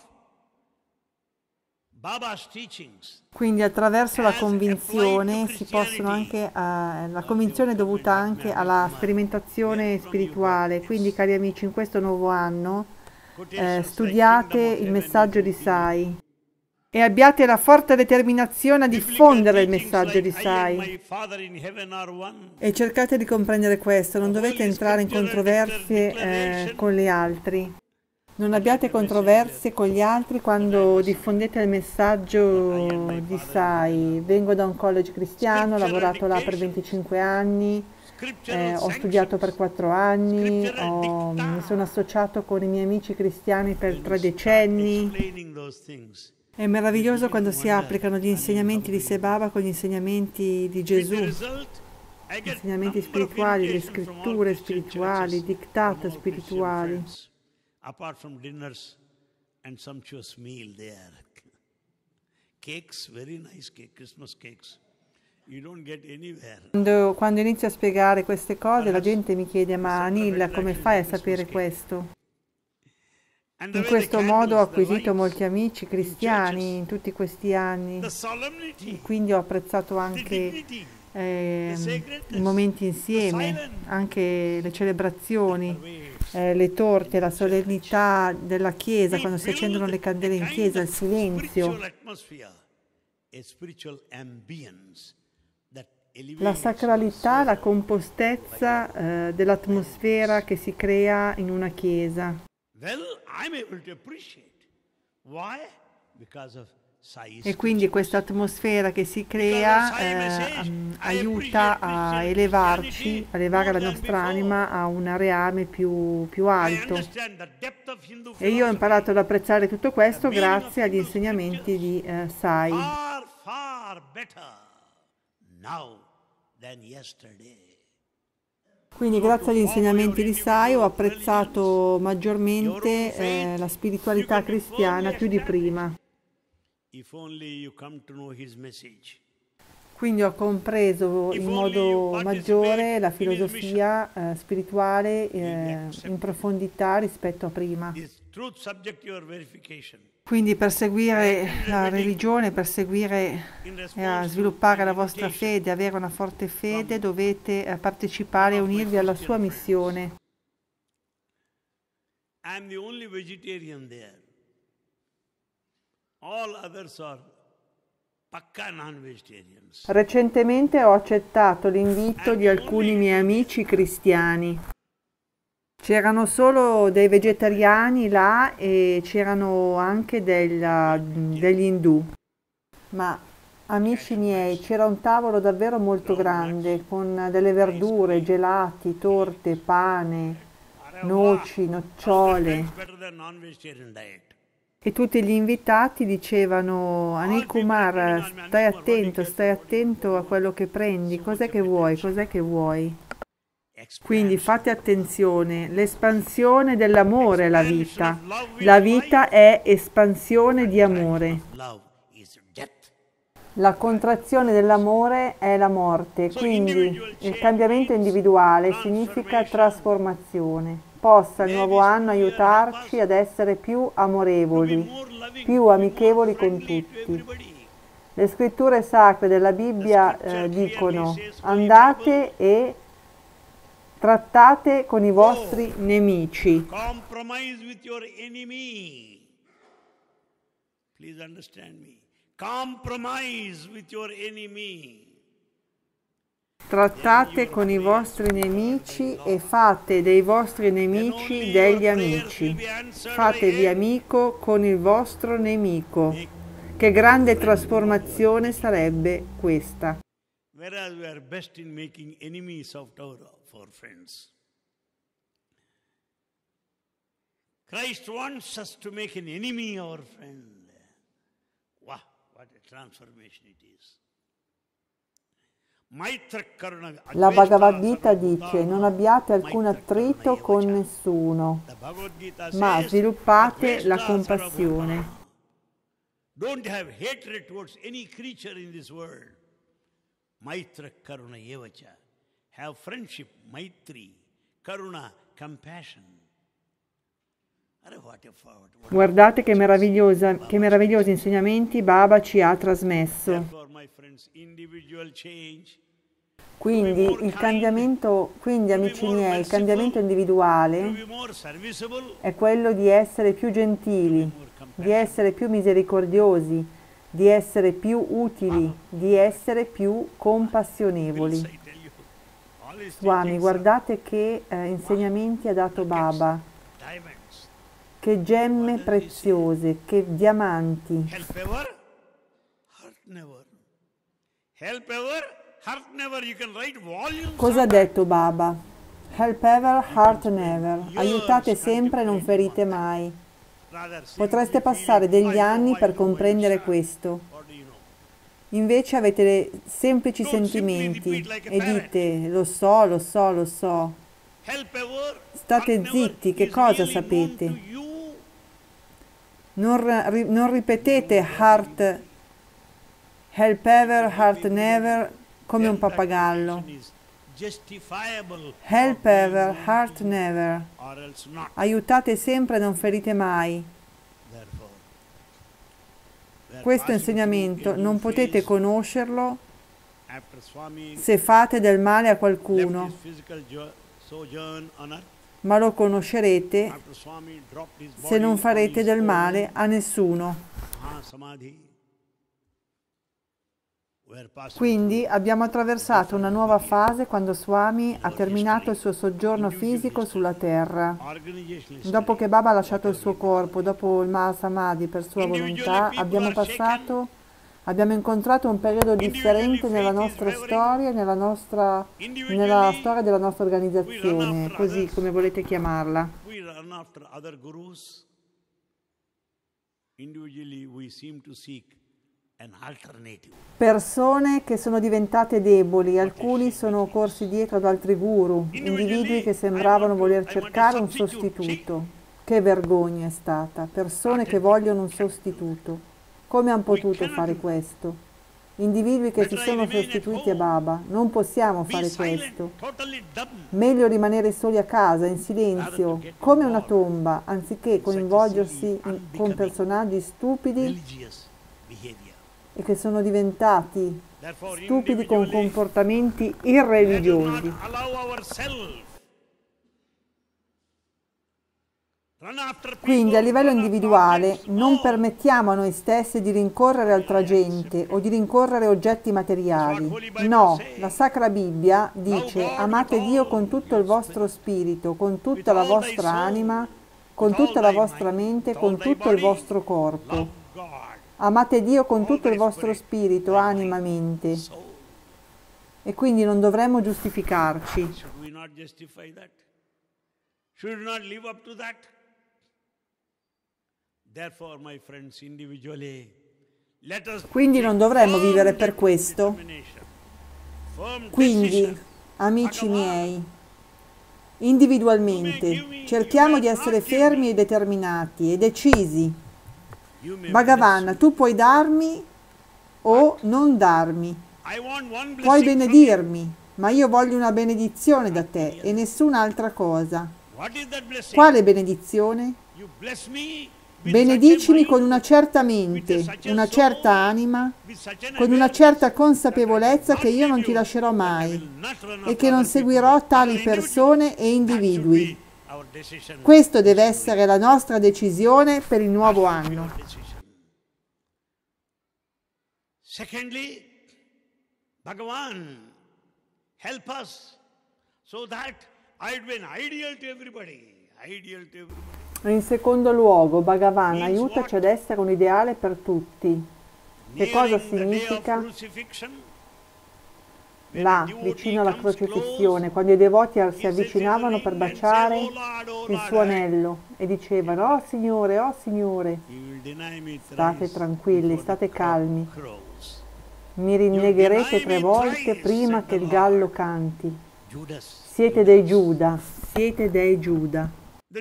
Quindi attraverso la convinzione si possono anche, la convinzione è dovuta anche alla sperimentazione spirituale. Quindi, cari amici, in questo nuovo anno studiate il messaggio di Sai e abbiate la forte determinazione a diffondere il messaggio di Sai. E cercate di comprendere questo, non dovete entrare in controversie con gli altri. Non abbiate controversie con gli altri quando diffondete il messaggio di Sai. Vengo da un college cristiano, ho lavorato là per 25 anni, ho studiato per 4 anni, mi sono associato con i miei amici cristiani per 3 decenni. È meraviglioso quando si applicano gli insegnamenti di Sai Baba con gli insegnamenti di Gesù. insegnamenti spirituali, le scritture spirituali, diktat spirituali. Apart from dinners and sumptuous meal there. Cakes, very nice cake, Christmas cakes. You don't get anywhere. Quando inizio a spiegare queste cose, la gente mi chiede: ma Anil, come fai a sapere questo? In questo modo ho acquisito molti amici cristiani in tutti questi anni, quindi ho apprezzato anche i momenti insieme, anche le celebrazioni, le torte, la solennità della Chiesa, quando si accendono le candele in chiesa, il silenzio, la sacralità, la compostezza dell'atmosfera che si crea in una chiesa. E quindi questa atmosfera che si crea aiuta a elevarci, a elevare la nostra anima a un reame più alto. E io ho imparato ad apprezzare tutto questo grazie agli insegnamenti di Sai. Quindi grazie agli insegnamenti di Sai ho apprezzato maggiormente la spiritualità cristiana più di prima. Quindi ho compreso in modo maggiore la filosofia spirituale in profondità rispetto a prima. Quindi per seguire la religione, per seguire e sviluppare la vostra fede, avere una forte fede, dovete partecipare e unirvi alla sua missione. I'm the only vegetarian there. All others are pakka non-vegetarians. Recentemente ho accettato l'invito di alcuni miei amici cristiani. C'erano solo dei vegetariani là e c'erano anche degli indù. Ma amici miei, c'era un tavolo davvero molto grande con delle verdure, gelati, torte, pane, noci, nocciole. E tutti gli invitati dicevano: Anil Kumar, stai attento a quello che prendi, cos'è che vuoi, cos'è che vuoi? Quindi fate attenzione, l'espansione dell'amore è la vita è espansione di amore. La contrazione dell'amore è la morte, quindi il cambiamento individuale significa trasformazione. Possa il nuovo anno aiutarci ad essere più amorevoli, più amichevoli con tutti. Le scritture sacre della Bibbia dicono: andate e trattate con i vostri nemici. Compromise with your enemy. Please understand me. Compromise with your enemy. Trattate con i vostri nemici e fate dei vostri nemici degli amici. Fatevi amico con il vostro nemico. Che grande trasformazione sarebbe questa. Whereas we are best in making enemies of our friends. Christ wants us to make an enemy our friend. Wow, what a transformation it is. La Bhagavad Gita dice: non abbiate alcun attrito con nessuno, ma sviluppate la compassione. Don't have hatred towards any creature in this world. Maitra karuna evacha. Have friendship, maitri, karuna, compassion. Guardate che meravigliosi insegnamenti Baba ci ha trasmesso. Quindi amici miei, il cambiamento individuale è quello di essere più gentili, di essere più misericordiosi, di essere più utili, di essere più compassionevoli. Swami, guardate che insegnamenti ha dato Baba, che gemme preziose, che diamanti. Cosa ha detto Baba? Help ever, heart never. Aiutate sempre e non ferite mai. Potreste passare degli anni per comprendere questo. Invece avete semplici sentimenti e dite lo so, lo so, lo so. State zitti, che cosa sapete? Non ripetete heart, help ever, heart never come un pappagallo. Help ever, heart never. Aiutate sempre, non ferite mai. Questo insegnamento non potete conoscerlo se fate del male a qualcuno, ma lo conoscerete se non farete del male a nessuno. Quindi abbiamo attraversato una nuova fase quando Swami ha terminato il suo soggiorno fisico sulla terra. Dopo che Baba ha lasciato il suo corpo, dopo il Mahasamadhi per sua volontà, abbiamo incontrato un periodo differente nella nostra storia, nella storia della nostra organizzazione, così come volete chiamarla. Persone che sono diventate deboli, alcuni sono corsi dietro ad altri guru, individui che sembravano voler cercare un sostituto. Che vergogna è stata, persone che vogliono un sostituto. Come hanno potuto fare questo? Individui che si sono sostituiti a Baba, non possiamo fare questo. Meglio rimanere soli a casa, in silenzio, come una tomba, anziché coinvolgersi con personaggi stupidi e che sono diventati stupidi con comportamenti irreligiosi. Quindi a livello individuale non permettiamo a noi stessi di rincorrere altra gente o di rincorrere oggetti materiali. No, la Sacra Bibbia dice: amate Dio con tutto il vostro spirito, con tutta la vostra anima, con tutta la vostra mente, con tutto il vostro corpo. Amate Dio con tutto il vostro spirito, anima, mente. E quindi non dovremmo giustificarci. Quindi non dovremmo vivere per questo. Quindi, amici miei, individualmente cerchiamo di essere fermi e determinati e decisi. Bhagavan, tu puoi darmi o non darmi, puoi benedirmi, ma io voglio una benedizione da te e nessun'altra cosa. Quale benedizione? Benedicimi con una certa mente, una certa anima, con una certa consapevolezza che io non ti lascerò mai e che non seguirò tali persone e individui. Questo deve essere la nostra decisione per il nuovo anno. Secondly, Bhagavan, help us so that I will be an ideal to everybody. In secondo luogo, Bhagavan, aiutaci ad essere un ideale per tutti. Che cosa significa? Là, vicino alla crocifissione, quando i devoti si avvicinavano per baciare il suo anello e dicevano: oh Signore, state tranquilli, state calmi, mi rinnegherete 3 volte prima che il gallo canti. Siete dei Giuda, siete dei Giuda.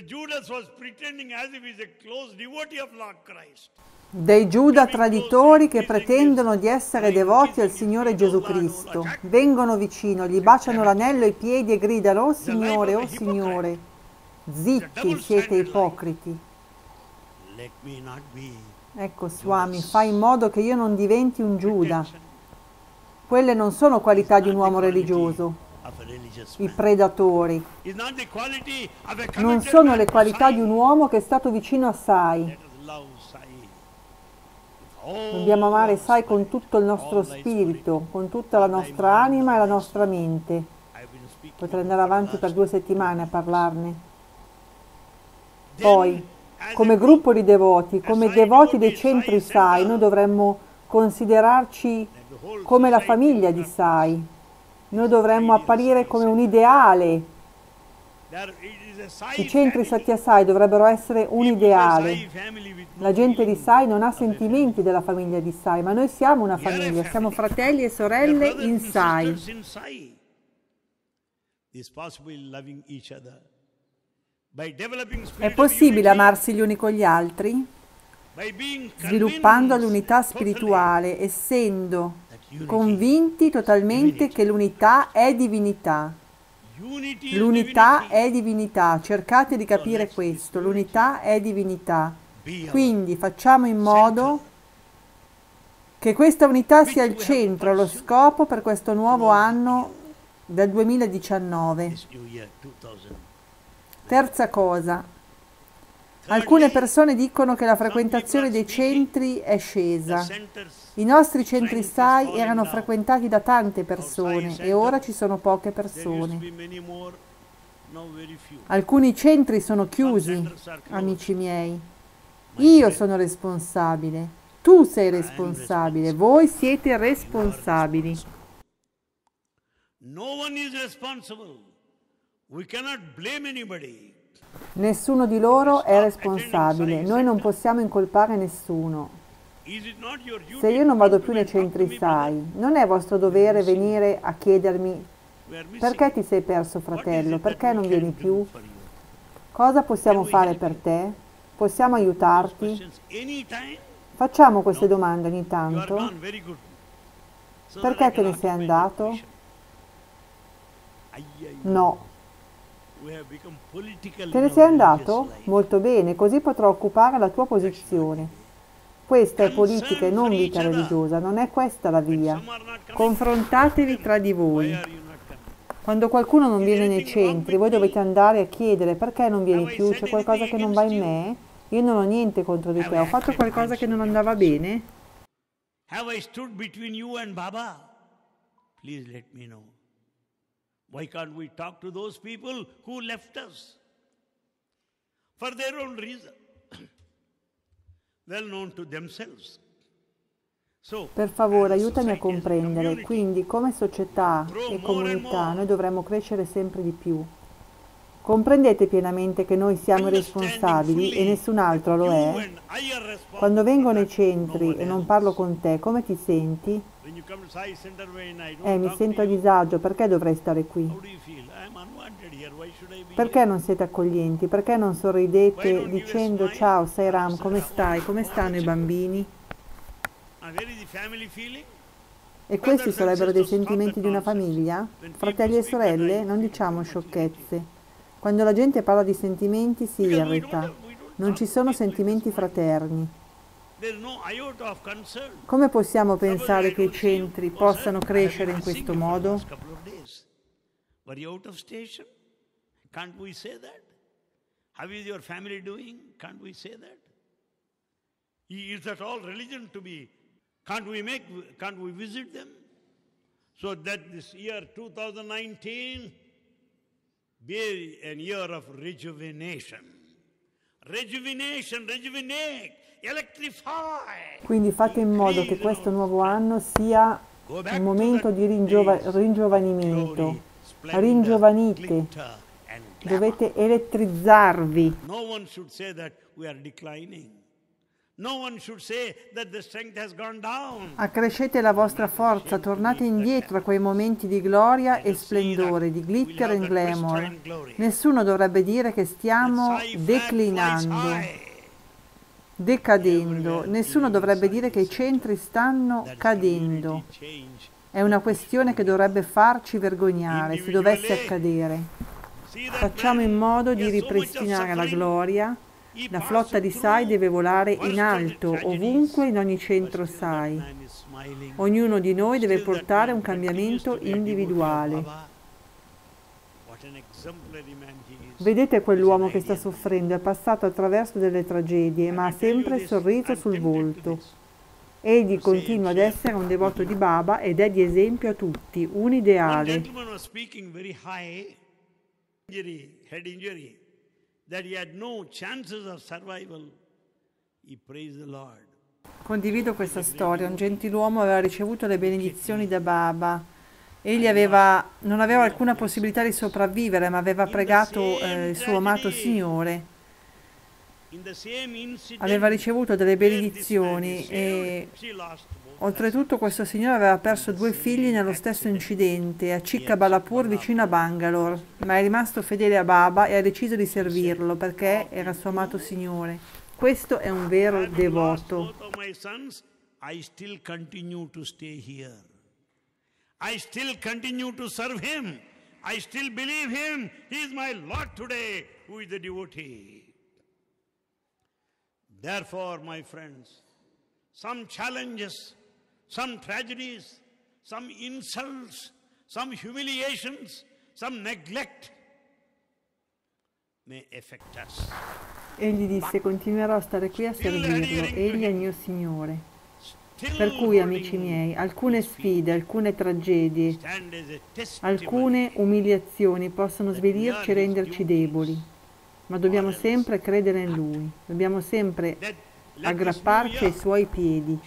Dei Giuda traditori che pretendono di essere devoti al Signore Gesù Cristo. Vengono vicino, gli baciano l'anello ai piedi e gridano: oh Signore, oh Signore. Zitti, siete ipocriti. Ecco, Swami, fai in modo che io non diventi un Giuda. Quelle non sono qualità di un uomo religioso. I predatori non sono le qualità di un uomo che è stato vicino a Sai. Dobbiamo amare Sai con tutto il nostro spirito, con tutta la nostra anima e la nostra mente. Potrei andare avanti per 2 settimane a parlarne. Poi, come gruppo di devoti, come devoti dei centri Sai, noi dovremmo considerarci come la famiglia di Sai. Noi dovremmo apparire come un ideale I centri Satya Sai dovrebbero essere un ideale. La gente di Sai non ha sentimenti della famiglia di Sai, ma noi siamo una famiglia, siamo fratelli e sorelle in Sai. È possibile amarsi gli uni con gli altri? Sviluppando l'unità spirituale, essendo convinti totalmente che l'unità è divinità. L'unità è divinità, cercate di capire questo, l'unità è divinità. Quindi facciamo in modo che questa unità sia il centro, lo scopo per questo nuovo anno del 2019. Terza cosa, alcune persone dicono che la frequentazione dei centri è scesa. I nostri centri Sai erano frequentati da tante persone e ora ci sono poche persone. Alcuni centri sono chiusi, amici miei. Io sono responsabile, tu sei responsabile, voi siete responsabili. Nessuno di loro è responsabile, noi non possiamo incolpare nessuno. Se io non vado più nei centri Sai, non è vostro dovere venire a chiedermi perché ti sei perso, fratello, perché non vieni più? Cosa possiamo fare per te? Possiamo aiutarti? Facciamo queste domande ogni tanto. Perché te ne sei andato? No. Te ne sei andato? Molto bene, così potrò occupare la tua posizione. Questa è politica e non vita religiosa, non è questa la via. Confrontatevi tra di voi. Quando qualcuno non viene nei centri, voi dovete andare a chiedere perché non vieni più, c'è qualcosa che non va in me? Io non ho niente contro di te, ho fatto qualcosa che non andava bene? Have I stood between you and Baba? Please let me know. Why can't we talk to those people who left us? For their own reason. Well known to themselves. Per favore, aiutami a comprendere. Quindi, come società e comunità, noi dovremmo crescere sempre di più. Comprendete pienamente che noi siamo responsabili e nessun altro lo è? Quando vengo nei centri e non parlo con te, come ti senti? Mi sento a disagio, perché dovrei stare qui? Perché non siete accoglienti? Perché non sorridete dicendo ciao Sai Ram, come stai? Come stanno i bambini? E questi sarebbero dei sentimenti di una famiglia? Fratelli e sorelle, non diciamo sciocchezze. Quando la gente parla di sentimenti si irrita. Non ci sono sentimenti fraterni. Come possiamo pensare che i centri possano crescere in questo modo? Can't we say that? How is your family doing? Can't we say that? Is that all religion to be? Can't we visit them? So that this year 2019 be a year of rejuvenation. Rejuvenate, electrify. Quindi fate in modo che questo nuovo anno sia un momento di ringiovanimento. Ringiovanite. Dovete elettrizzarvi. Accrescete la vostra forza, tornate indietro a quei momenti di gloria e splendore, di glitter e glamour. Nessuno dovrebbe dire che stiamo decadendo. Nessuno dovrebbe dire che i centri stanno cadendo. È una questione che dovrebbe farci vergognare se dovesse accadere. Facciamo in modo di ripristinare la gloria. La flotta di Sai deve volare in alto, ovunque, in ogni centro Sai. Ognuno di noi deve portare un cambiamento individuale. Vedete quell'uomo che sta soffrendo, è passato attraverso delle tragedie, ma ha sempre il sorriso sul volto. Egli continua ad essere un devoto di Baba ed è di esempio a tutti, un ideale. Head injury, that he had no chances of survival. He praised the Lord. Condivido questa storia. Un gentiluomo aveva ricevuto le benedizioni da Baba Egli non aveva alcuna possibilità di sopravvivere, ma aveva pregato il suo amato Signore. Aveva ricevuto delle benedizioni e oltretutto questo signore aveva perso 2 figli nello stesso incidente a Chikkabalapur vicino a Bangalore, ma è rimasto fedele a Baba e ha deciso di servirlo perché era il suo amato Signore. Questo è un vero devoto. I still continue to stay here. I still continue to serve him. I still believe him. He is my Lord today, who is the devotee. Therefore, my friends, some challenges, some tragedies, some insults, some humiliations, some neglect may affect us. Egli disse: continuerò a stare qui a servirlo, egli è il mio Signore. Per cui, amici miei, alcune sfide, alcune tragedie, alcune umiliazioni possono svilirci e renderci deboli, ma dobbiamo sempre credere in Lui, dobbiamo sempre aggrapparci ai Suoi piedi.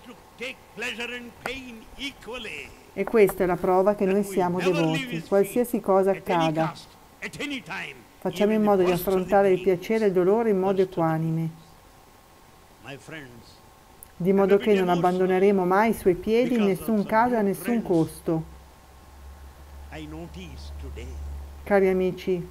E questa è la prova che noi siamo devoti. Qualsiasi cosa accada, facciamo in modo di affrontare il piacere e il dolore in modo equanime, di modo che non abbandoneremo mai i Suoi piedi in nessun caso e a nessun costo. Cari amici,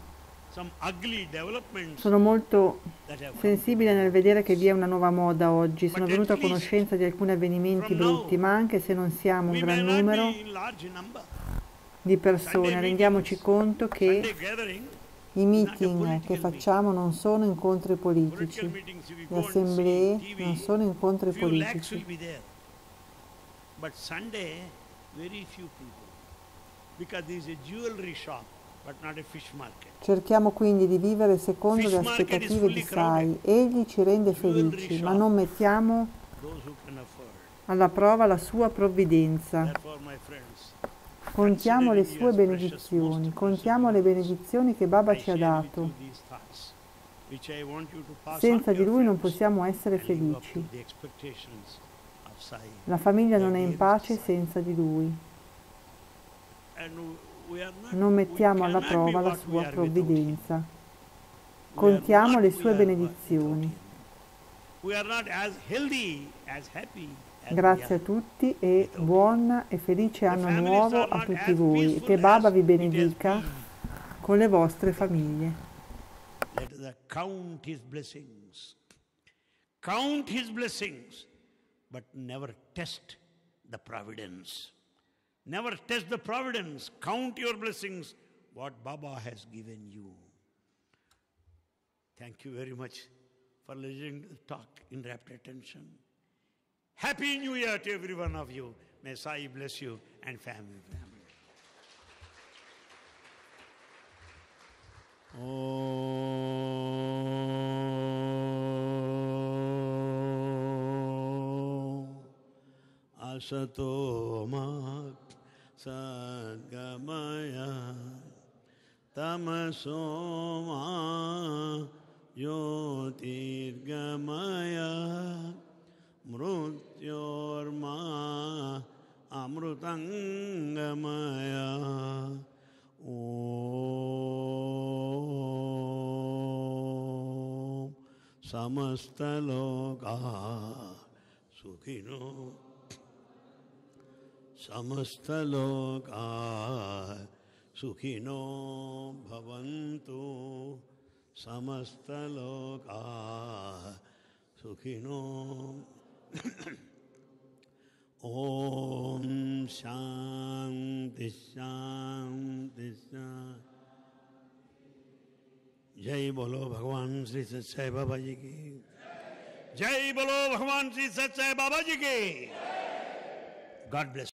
sono molto sensibile nel vedere che vi è una nuova moda oggi. Sono venuto a conoscenza di alcuni avvenimenti brutti, ma anche se non siamo un gran numero di persone, rendiamoci conto che i meeting che facciamo non sono incontri politici, le assemblee non sono incontri politici. But Sunday, very few people, because there is a jewelry shop, but not a fish market. Cerchiamo quindi di vivere secondo le aspettative di Sai. Egli ci rende felici, ma non mettiamo alla prova la sua provvidenza. Contiamo le sue benedizioni, contiamo le benedizioni che Baba ci ha dato. Senza di Lui non possiamo essere felici. La famiglia non è in pace senza di Lui. Non mettiamo alla prova la sua provvidenza. Contiamo le sue benedizioni. Grazie a tutti e buon e felice anno nuovo a tutti voi. Che Baba vi benedica con le vostre famiglie. Count his blessings, but never test the providence. Never test the providence. Count your blessings, what Baba has given you. Thank you very much for listening to the talk in rapt attention. Happy New Year to every one of you. May Sai bless you and family. Asato ma sadgamaya tamaso ma yotirgamaya mrutyorma amrutangamaya. Om samastaloka sukhino samastaloka sukhino bhavantu samastaloka sukhino. Om Shanti Shanti Shanti. Jai Bolo Bhagwan Sri Satsai Baba Ji ki. Jai Bolo Bhagwan Sri Satsai Baba Ji ki. God bless you.